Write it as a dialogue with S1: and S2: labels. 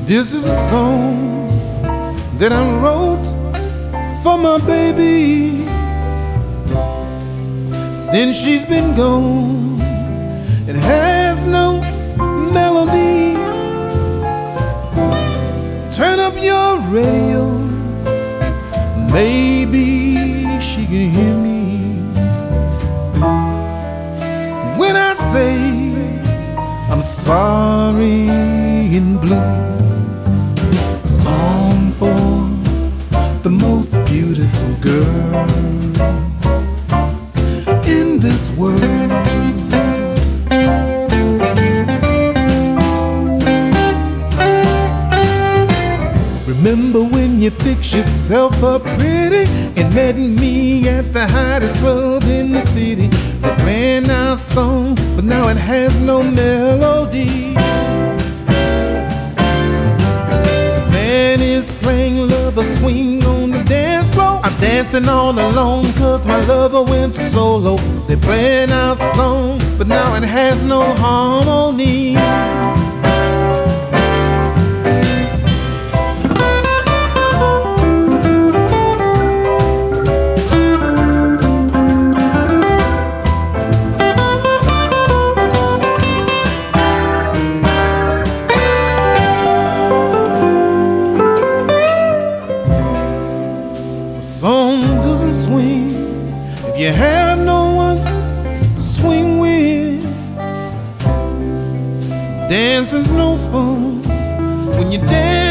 S1: This is a song that I wrote for my baby. Since she's been gone, it has no melody. Turn up your radio, maybe she can hear me when I say I'm sorry in blue. Song for the most beautiful girl in this world. Remember when you fixed yourself up pretty and met me at the hottest club in the city? They're playing our song, but now it has no melody. The man is playing Lover Swing on the dance floor. I'm dancing all alone cause my lover went solo. They're playing our song, but now it has no harmony. Song doesn't swing if you have no one to swing with. Dancing's no fun when you dance